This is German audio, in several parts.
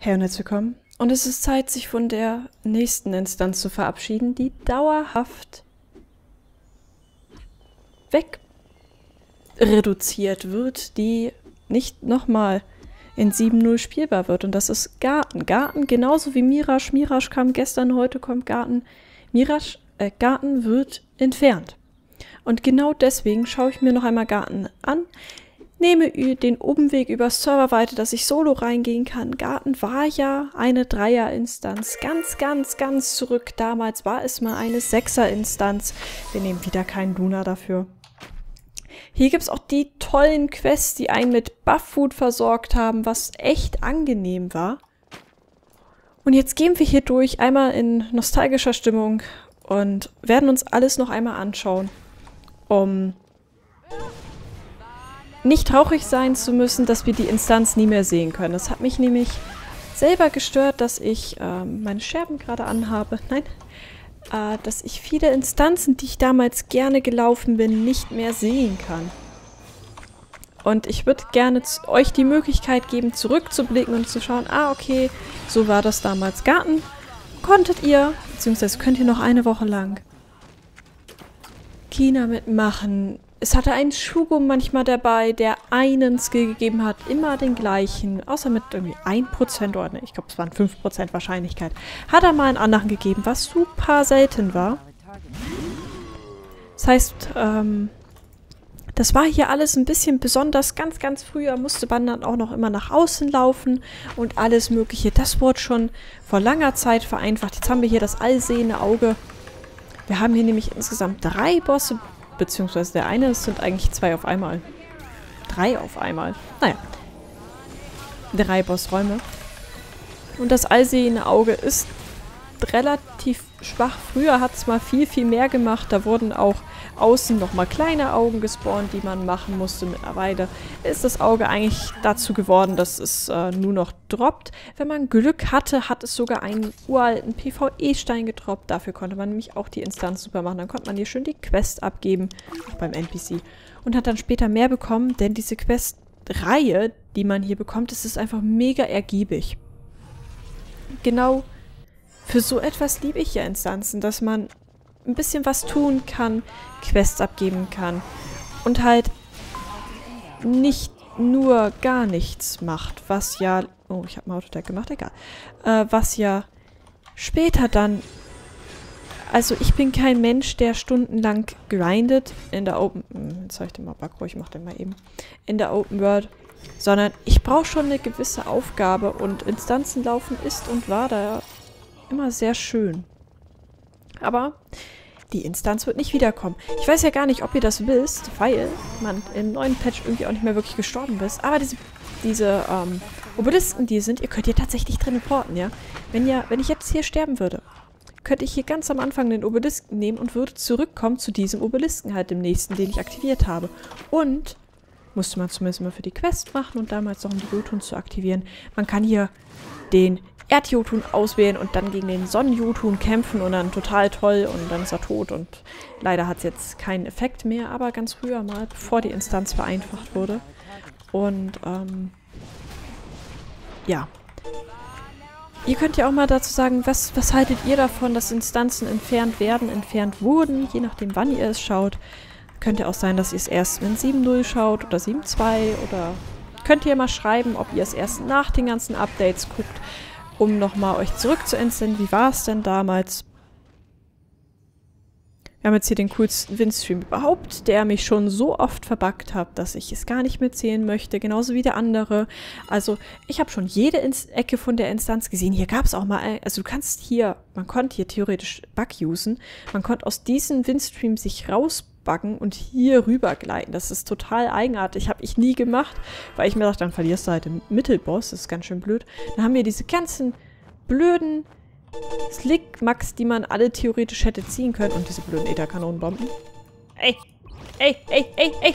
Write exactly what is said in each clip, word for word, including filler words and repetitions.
Hey und herzlich willkommen. Und es ist Zeit, sich von der nächsten Instanz zu verabschieden, die dauerhaft weg reduziert wird, die nicht nochmal in sieben null spielbar wird. Und das ist Garten. Garten, genauso wie Mirage. Mirage kam gestern, heute kommt Garten. Mirage, äh, Garten wird entfernt. Und genau deswegen schaue ich mir noch einmal Garten an. Nehme den Umweg über Serverweite, dass ich solo reingehen kann. Garten war ja eine Dreier-Instanz. Ganz, ganz, ganz zurück. Damals war es mal eine Sechser-Instanz. Wir nehmen wieder keinen Luna dafür. Hier gibt es auch die tollen Quests, die einen mit Buff-Food versorgt haben, was echt angenehm war. Und jetzt gehen wir hier durch, einmal in nostalgischer Stimmung und werden uns alles noch einmal anschauen, um nicht traurig sein zu müssen, dass wir die Instanz nie mehr sehen können. Das hat mich nämlich selber gestört, dass ich ähm, meine Scherben gerade anhabe. Nein, äh, dass ich viele Instanzen, die ich damals gerne gelaufen bin, nicht mehr sehen kann. Und ich würde gerne euch die Möglichkeit geben, zurückzublicken und zu schauen, ah, okay, so war das damals. Garten konntet ihr, beziehungsweise könnt ihr noch eine Woche lang China mitmachen. Es hatte einen Shugo manchmal dabei, der einen Skill gegeben hat, immer den gleichen, außer mit irgendwie ein Prozent oder ne, ich glaube, es waren fünf Prozent Wahrscheinlichkeit. Hat er mal einen anderen gegeben, was super selten war. Das heißt, ähm, das war hier alles ein bisschen besonders. Ganz, ganz früher musste man dann auch noch immer nach außen laufen und alles Mögliche. Das wurde schon vor langer Zeit vereinfacht. Jetzt haben wir hier das allsehende Auge. Wir haben hier nämlich insgesamt drei Bosse, beziehungsweise der eine, es sind eigentlich zwei auf einmal. Drei auf einmal. Naja. Drei Bossräume. Und das allsehende Auge ist relativ schwach. Früher hat es mal viel, viel mehr gemacht. Da wurden auch außen nochmal kleine Augen gespawnt, die man machen musste. Mittlerweile ist das Auge eigentlich dazu geworden, dass es äh, nur noch droppt. Wenn man Glück hatte, hat es sogar einen uralten PvE-Stein gedroppt. Dafür konnte man nämlich auch die Instanz super machen. Dann konnte man hier schön die Quest abgeben, auch beim N P C. Und hat dann später mehr bekommen, denn diese Quest-Reihe, die man hier bekommt, das ist einfach mega ergiebig. Genau für so etwas liebe ich ja Instanzen, dass man ein bisschen was tun kann, Quests abgeben kann und halt nicht nur gar nichts macht, was ja, oh, ich habe mal Autotag gemacht, egal, äh, was ja später dann, also ich bin kein Mensch, der stundenlang grindet in der Open, jetzt soll ich den mal Bakro, ich mach den mal eben, in der Open World, sondern ich brauche schon eine gewisse Aufgabe und Instanzen laufen ist und war da immer sehr schön. Aber die Instanz wird nicht wiederkommen. Ich weiß ja gar nicht, ob ihr das wisst, weil man im neuen Patch irgendwie auch nicht mehr wirklich gestorben ist. Aber diese, diese ähm, Obelisken, die sind, ihr könnt hier tatsächlich drin porten, ja. Wenn, ja. wenn ich jetzt hier sterben würde, könnte ich hier ganz am Anfang den Obelisken nehmen und würde zurückkommen zu diesem Obelisken halt, dem nächsten, den ich aktiviert habe. Und musste man zumindest mal für die Quest machen und damals noch um die Jotun zu aktivieren. Man kann hier den Erd-Jotun auswählen und dann gegen den Sonnen-Jotun kämpfen und dann total toll und dann ist er tot und leider hat es jetzt keinen Effekt mehr, aber ganz früher mal, bevor die Instanz vereinfacht wurde. Und ähm, ja. Ihr könnt ja auch mal dazu sagen, was, was haltet ihr davon, dass Instanzen entfernt werden, entfernt wurden, je nachdem wann ihr es schaut. Könnte auch sein, dass ihr es erst in sieben null schaut oder sieben zwei oder könnt ihr mal schreiben, ob ihr es erst nach den ganzen Updates guckt, um nochmal euch zurückzuentsinnen, wie war es denn damals? Wir haben jetzt hier den coolsten Windstream überhaupt, der mich schon so oft verbuggt hat, dass ich es gar nicht mitzählen möchte, genauso wie der andere. Also ich habe schon jede Ins Ecke von der Instanz gesehen. Hier gab es auch mal, also du kannst hier, man konnte hier theoretisch Bug usen, man konnte aus diesem Windstream sich rausbuggen und hier rüber gleiten. Das ist total eigenartig, habe ich nie gemacht, weil ich mir dachte, dann verlierst du halt den Mittelboss, das ist ganz schön blöd. Dann haben wir diese ganzen blöden Slick-Max, die man alle theoretisch hätte ziehen können. Und diese blöden Ätherkanonenbomben. Ey! Ey! Ey! Ey! Ey!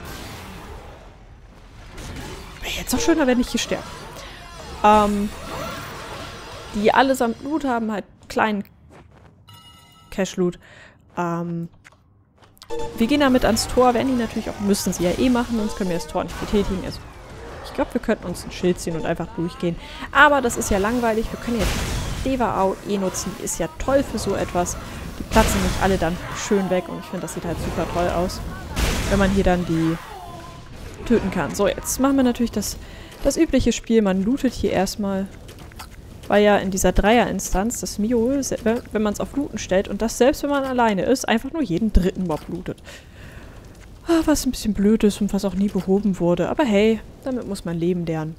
Wäre jetzt doch schöner, wenn ich hier sterbe. Ähm, die allesamt Loot haben, halt kleinen Cash-Loot. Ähm, wir gehen damit ans Tor, werden die natürlich auch, müssen sie ja eh machen, sonst können wir das Tor nicht betätigen. Also, ich glaube, wir könnten uns ein Schild ziehen und einfach durchgehen. Aber das ist ja langweilig. Wir können jetzt Devaau eh nutzen. Die ist ja toll für so etwas. Die platzen nicht alle dann schön weg. Und ich finde, das sieht halt super toll aus, wenn man hier dann die töten kann. So, jetzt machen wir natürlich das, das übliche Spiel. Man lootet hier erstmal. Weil ja in dieser Dreier-Instanz das Mio, wenn man es auf Looten stellt und das selbst wenn man alleine ist, einfach nur jeden dritten Mob lootet. Was ein bisschen blöd ist und was auch nie behoben wurde. Aber hey, damit muss man leben lernen.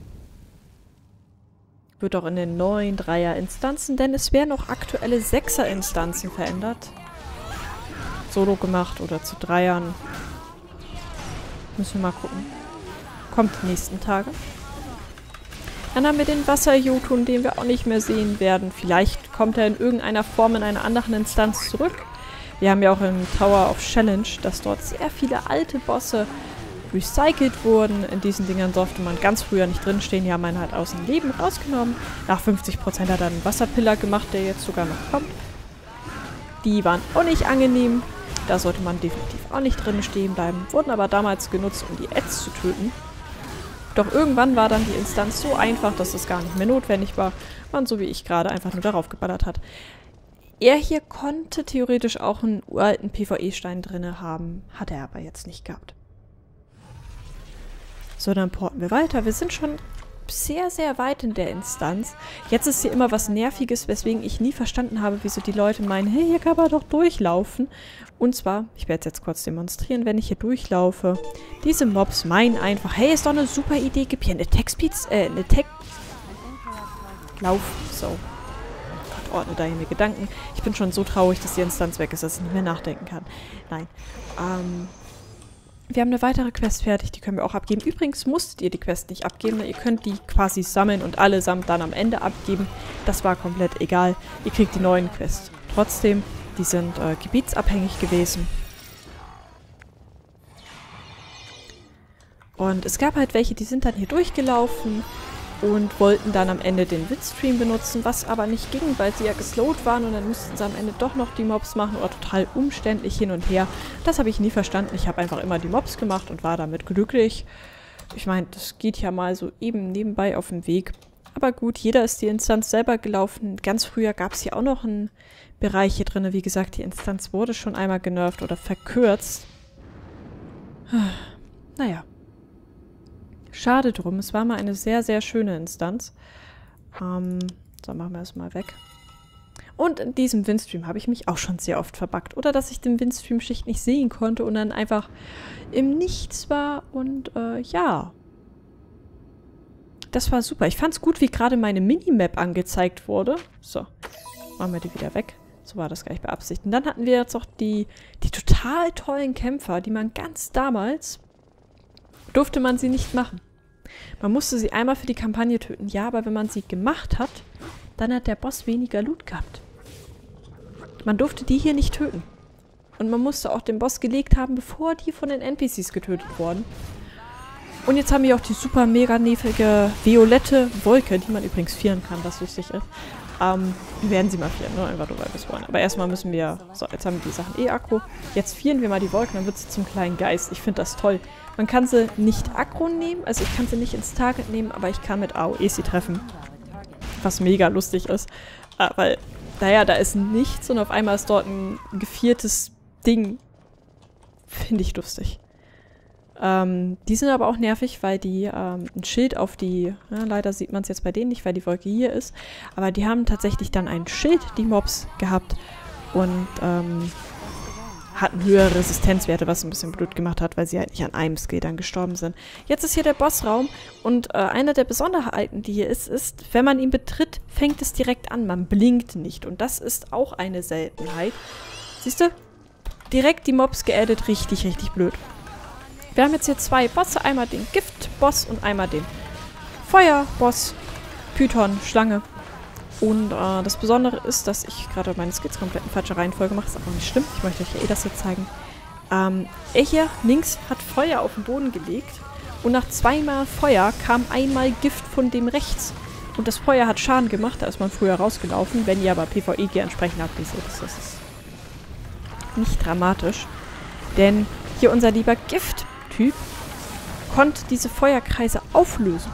Wird auch in den neuen Dreier-Instanzen, denn es werden auch aktuelle Sechser-Instanzen verändert. Solo gemacht oder zu Dreiern. Müssen wir mal gucken. Kommt die nächsten Tage. Dann haben wir den Wasser-Jotun, den wir auch nicht mehr sehen werden. Vielleicht kommt er in irgendeiner Form in einer anderen Instanz zurück. Wir haben ja auch im Tower of Challenge, dass dort sehr viele alte Bosse recycelt wurden. In diesen Dingern durfte man ganz früher nicht drinstehen. Die haben einen halt aus dem Leben rausgenommen. Nach fünfzig Prozent hat er einen Wasserpillar gemacht, der jetzt sogar noch kommt. Die waren auch nicht angenehm. Da sollte man definitiv auch nicht drin stehen bleiben. Wurden aber damals genutzt, um die Ads zu töten. Doch irgendwann war dann die Instanz so einfach, dass es gar nicht mehr notwendig war. Man, so wie ich gerade, einfach nur darauf geballert hat. Er hier konnte theoretisch auch einen uralten PvE-Stein drin haben. Hat er aber jetzt nicht gehabt. So, dann porten wir weiter. Wir sind schon sehr, sehr weit in der Instanz. Jetzt ist hier immer was Nerviges, weswegen ich nie verstanden habe, wieso die Leute meinen, hey, hier kann man doch durchlaufen. Und zwar, ich werde es jetzt kurz demonstrieren, wenn ich hier durchlaufe. Diese Mobs meinen einfach, hey, ist doch eine super Idee, gib hier eine Tech-Speed, äh, eine Tech... Lauf, so. Gott, ordne da hier mir Gedanken. Ich bin schon so traurig, dass die Instanz weg ist, dass ich nicht mehr nachdenken kann. Nein. Ähm... Wir haben eine weitere Quest fertig, die können wir auch abgeben. Übrigens musstet ihr die Quest nicht abgeben, ihr könnt die quasi sammeln und allesamt dann am Ende abgeben. Das war komplett egal. Ihr kriegt die neuen Quests. Trotzdem, die sind äh, gebietsabhängig gewesen. Und es gab halt welche, die sind dann hier durchgelaufen und wollten dann am Ende den Windstream benutzen, was aber nicht ging, weil sie ja geslowt waren und dann mussten sie am Ende doch noch die Mobs machen oder total umständlich hin und her. Das habe ich nie verstanden. Ich habe einfach immer die Mobs gemacht und war damit glücklich. Ich meine, das geht ja mal so eben nebenbei auf dem Weg. Aber gut, jeder ist die Instanz selber gelaufen. Ganz früher gab es hier auch noch einen Bereich hier drin. Wie gesagt, die Instanz wurde schon einmal genervt oder verkürzt. Naja. Schade drum. Es war mal eine sehr, sehr schöne Instanz. Ähm, so, machen wir das mal weg. Und in diesem Windstream habe ich mich auch schon sehr oft verbuggt. Oder dass ich den Windstream-Schicht nicht sehen konnte und dann einfach im Nichts war. Und äh, ja. Das war super. Ich fand es gut, wie gerade meine Minimap angezeigt wurde. So, machen wir die wieder weg. So war das gar nicht beabsichtigt. Und dann hatten wir jetzt auch die, die total tollen Kämpfer, die man ganz damals... durfte man sie nicht machen. Man musste sie einmal für die Kampagne töten. Ja, aber wenn man sie gemacht hat, dann hat der Boss weniger Loot gehabt. Man durfte die hier nicht töten. Und man musste auch den Boss gelegt haben, bevor die von den N P Cs getötet wurden. Und jetzt haben wir auch die super mega nervige violette Wolke, die man übrigens vieren kann, was lustig ist. Ähm, wir werden sie mal vieren, nur einfach nur, weil wir es wollen. Aber erstmal müssen wir... So, jetzt haben wir die Sachen eh aggro. Jetzt vieren wir mal die Wolken, dann wird sie zum kleinen Geist. Ich finde das toll. Man kann sie nicht aggro nehmen, also ich kann sie nicht ins Target nehmen, aber ich kann mit A O E sie treffen. Was mega lustig ist. Äh, weil, naja, da ist nichts und auf einmal ist dort ein geviertes Ding. Finde ich lustig. Ähm, die sind aber auch nervig, weil die ähm, ein Schild auf die, ja, leider sieht man es jetzt bei denen nicht, weil die Wolke hier ist, aber die haben tatsächlich dann ein Schild, die Mobs, gehabt und ähm, hatten höhere Resistenzwerte, was ein bisschen blöd gemacht hat, weil sie halt nicht an einem Skill dann gestorben sind. Jetzt ist hier der Bossraum und äh, eine der Besonderheiten, die hier ist, ist, wenn man ihn betritt, fängt es direkt an, man blinkt nicht und das ist auch eine Seltenheit. Siehst du? Direkt die Mobs geaddet, richtig, richtig blöd. Wir haben jetzt hier zwei Bosse, einmal den Gift-Boss und einmal den Feuer-Boss, Python, Schlange. Und äh, das Besondere ist, dass ich gerade meine Skills komplett in falscher Reihenfolge mache. Das ist aber nicht schlimm, ich möchte euch ja eh das jetzt zeigen. Ähm, er hier links hat Feuer auf den Boden gelegt und nach zweimal Feuer kam einmal Gift von dem rechts. Und das Feuer hat Schaden gemacht, da ist man früher rausgelaufen. Wenn ihr aber PvE-Gear entsprechend habt, seht das ist nicht dramatisch. Denn hier unser lieber Gift Typ konnte diese Feuerkreise auflösen.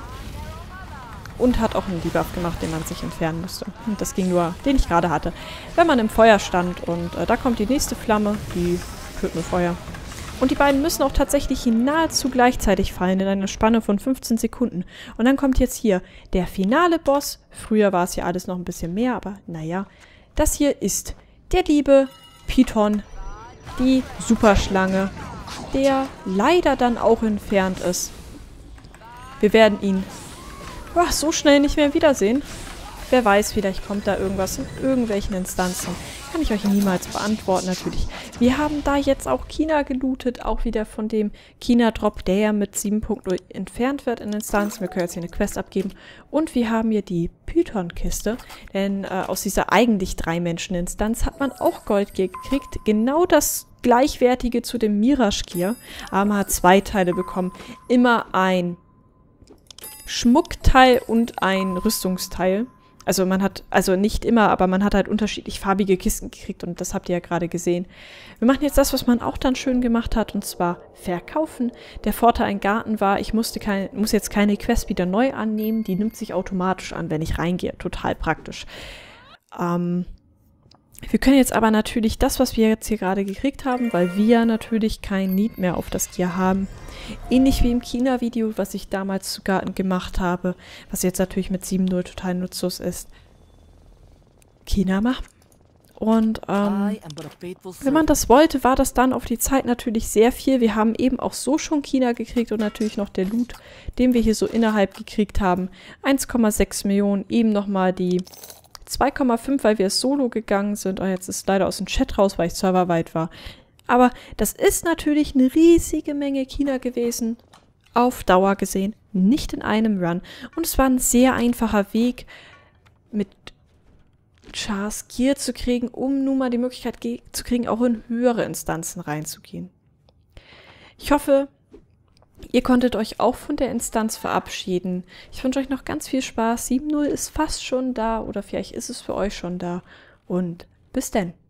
Und hat auch einen Debuff gemacht, den man sich entfernen musste. Und das ging nur, den ich gerade hatte. Wenn man im Feuer stand und äh, da kommt die nächste Flamme, die führt nur Feuer. Und die beiden müssen auch tatsächlich nahezu gleichzeitig fallen, in einer Spanne von fünfzehn Sekunden. Und dann kommt jetzt hier der finale Boss. Früher war es ja alles noch ein bisschen mehr, aber naja. Das hier ist der liebe Python, die Superschlange, der leider dann auch entfernt ist. Wir werden ihn oh, so schnell nicht mehr wiedersehen. Wer weiß, vielleicht kommt da irgendwas in irgendwelchen Instanzen. Kann ich euch niemals beantworten, natürlich. Wir haben da jetzt auch China gelootet, auch wieder von dem China-Drop, der ja mit sieben Punkt null entfernt wird in Instanzen. Wir können jetzt hier eine Quest abgeben. Und wir haben hier die Python-Kiste, denn äh, aus dieser eigentlich Drei-Menschen-Instanz hat man auch Gold gekriegt. Genau das gleichwertige zu dem Mirage-Gear. Aber man hat zwei Teile bekommen. Immer ein Schmuckteil und ein Rüstungsteil. Also man hat, also nicht immer, aber man hat halt unterschiedlich farbige Kisten gekriegt und das habt ihr ja gerade gesehen. Wir machen jetzt das, was man auch dann schön gemacht hat, und zwar verkaufen. Der Vorteil im Garten war, ich musste kein, muss jetzt keine Quest wieder neu annehmen, die nimmt sich automatisch an, wenn ich reingehe. Total praktisch. Ähm, wir können jetzt aber natürlich das, was wir jetzt hier gerade gekriegt haben, weil wir natürlich kein Need mehr auf das Gear haben, ähnlich wie im China-Video, was ich damals zu Garten gemacht habe, was jetzt natürlich mit sieben Punkt null total nutzlos ist, China machen. Und ähm, wenn man das wollte, war das dann auf die Zeit natürlich sehr viel. Wir haben eben auch so schon China gekriegt und natürlich noch der Loot, den wir hier so innerhalb gekriegt haben. eins Komma sechs Millionen, eben nochmal die zwei Komma fünf, weil wir solo gegangen sind. Oh, jetzt ist leider aus dem Chat raus, weil ich serverweit war. Aber das ist natürlich eine riesige Menge China gewesen, auf Dauer gesehen, nicht in einem Run. Und es war ein sehr einfacher Weg, mit Chars Gear zu kriegen, um nun mal die Möglichkeit zu kriegen, auch in höhere Instanzen reinzugehen. Ich hoffe, ihr konntet euch auch von der Instanz verabschieden. Ich wünsche euch noch ganz viel Spaß. sieben Punkt null ist fast schon da oder vielleicht ist es für euch schon da. Und bis dann.